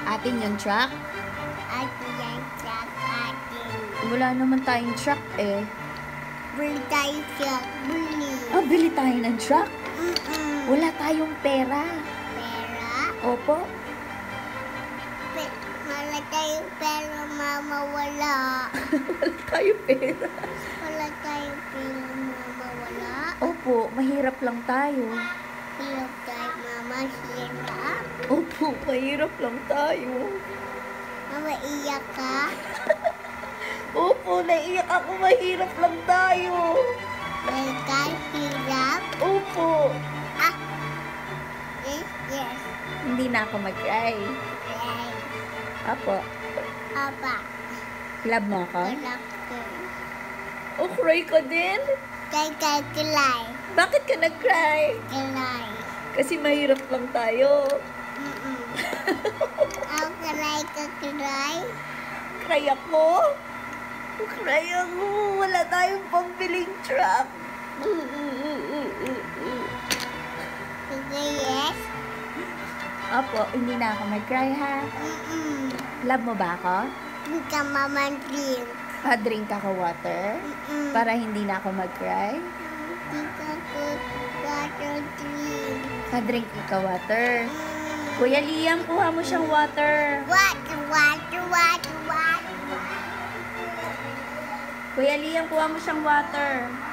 Atin yung truck? Atin yung truck, atin. Wala naman tayong truck eh. Bili tayo truck, bili. Bili tayo ng truck? Wala Wala tayong pera. pera. Opo. Wala tayong pera, mama, wala. Wala tayong pera. Wala tayong pera, mama, wala. Opo, mahirap lang tayo. Hirap tayo, mama, hirap. Opo, mahirap lang tayo. Mama, iyak ka? Opo, naiyak ako. Mahirap lang tayo. Dahil ka, hirap? Opo. Yes. Hindi na ako mag-cry. Right. Opo. Papa, Love mo ako? anak ko. Oh, cry ka din? Kilay. Bakit ka nag-cry? Kilay. Kasi mahirap lang tayo. Ako kilay ka, kilay. Cry ako? Cry ako. Wala tayong pambiling truck. Sige, yes. Opo, hindi na ako mag-cry ha. Love mo ba ako? Hindi ka mamanding. Drink ako water? Para hindi na ako mag-cry? Hindi ka water drink. Drink ikaw water. Kuya Liam, kuha mo siyang water. Water. Kuya Liam, kuha mo siyang water.